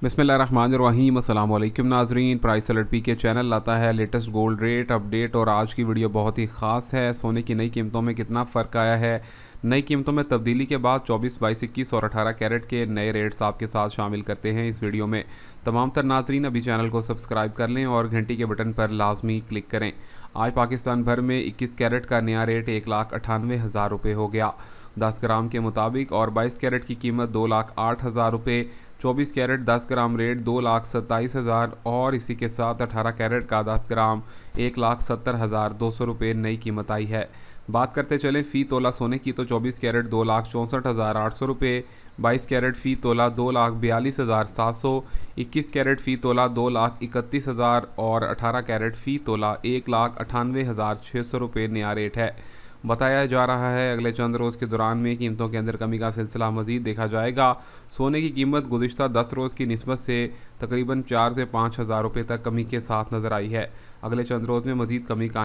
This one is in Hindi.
बिस्मिल्लाहिर्रहमानिर्रहीम। अस्सलाम वालेकुम नाजरीन। Price alert P K channel लाता है लेटेस्ट गोल्ड रेट अपडेट और आज की वीडियो बहुत ही ख़ास है। सोने की नई कीमतों में कितना फ़र्क आया है, नई कीमतों में तब्दीली के बाद 24, 22, 21 और 18 कैरेट के नए रेट्स आपके साथ शामिल करते हैं इस वीडियो में। तमाम तर नाजरीन अभी चैनल को सब्सक्राइब कर लें और घंटी के बटन पर लाजमी क्लिक करें। आज पाकिस्तान भर में 21 कैरेट का नया रेट 1,98,000 रुपये हो गया 10 ग्राम के मुताबिक, और 22 कैरेट की कीमत 2,08,000 रुपये, 24 कैरेट 10 ग्राम रेट 2,27,000 और इसी के साथ 18 कैरेट का 10 ग्राम 1,70,200 रुपये नई कीमत आई है। बात करते चलें फ़ी तोला सोने की तो 24 कैरेट 2,64,800 रुपये, 22 कैरेट फ़ी तोला 2,42,700, 21 कैरेट फ़ी तोला 2,31,000 और 18 कैरेट फ़ी तोला 1,98,600 रुपये नया रेट है। बताया जा रहा है अगले चंद रोज़ के दौरान में कीमतों के अंदर कमी का सिलसिला मज़ीद देखा जाएगा। सोने की कीमत गुज़िश्ता 10 रोज़ की निस्बत से तकरीबन 4 से 5 हज़ार रुपये तक कमी के साथ नज़र आई है। अगले चंद रोज़ में मज़ीद कमी का